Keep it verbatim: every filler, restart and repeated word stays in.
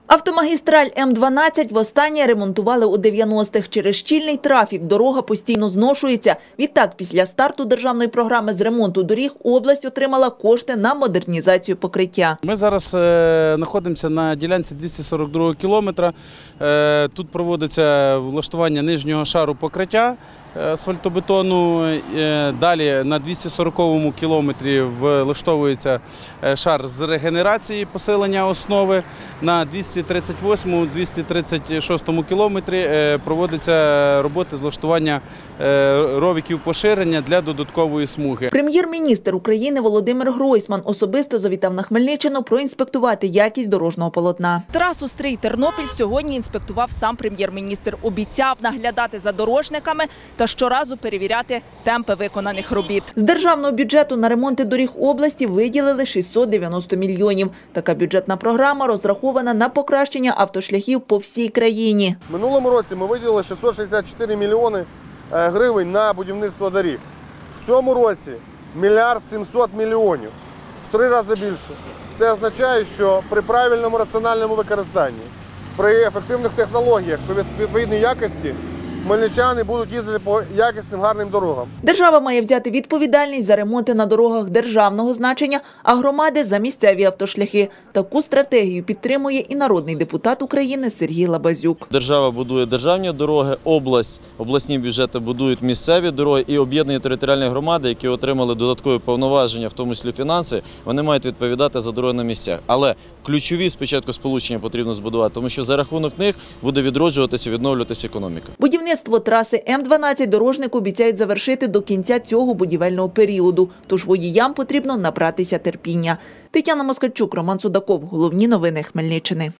Автомагістраль М дванадцять востаннє ремонтували у дев'яностих. Через щільний трафік дорога постійно зношується. Відтак, після старту державної програми з ремонту доріг область отримала кошти на модернізацію покриття. Ми зараз е, знаходимося на ділянці двісті сорок другого кілометра. Е, тут проводиться влаштування нижнього шару покриття асфальтобетону. Е, далі на двісті сороковому кілометрі влаштовується шар з регенерації посилення основи. На двісті тридцять восьмому - двісті тридцять шостому кілометрі проводиться роботи з влаштування ровиків поширення для додаткової смуги. Прем'єр-міністр України Володимир Гройсман особисто завітав на Хмельниччину проінспектувати якість дорожнього полотна. Трасу Стрий-Тернопіль сьогодні інспектував сам прем'єр-міністр. Обіцяв наглядати за дорожниками та щоразу перевіряти темпи виконаних робіт. З державного бюджету на ремонти доріг області виділили шістсот дев'яносто мільйонів. Така бюджетна програма розрахована на покращення автошляхів по всій країні. В минулому році ми виділили шістсот шістдесят чотири мільйони гривень на будівництво доріг. В цьому році мільярд сімсот мільйонів, в три рази більше. Це означає, що при правильному раціональному використанні, при ефективних технологіях, при відповідній якості хмельничани будуть їздити по якісним, гарним дорогам. Держава має взяти відповідальність за ремонти на дорогах державного значення, а громади – за місцеві автошляхи. Таку стратегію підтримує і народний депутат України Сергій Лабазюк. Держава будує державні дороги, область, обласні бюджети будують місцеві дороги і об'єднані територіальні громади, які отримали додаткові повноваження, в тому числі фінанси, вони мають відповідати за дороги на місцях. Але ключові спочатку сполучення потрібно збудувати, тому що за рахунок них буде відроджуватися, відновлюватися економіка. Будівництво траси М дванадцять дорожник обіцяють завершити до кінця цього будівельного періоду. Тож водіям потрібно набратися терпіння. Тетяна Москальчук, Роман Судаков. Головні новини Хмельниччини.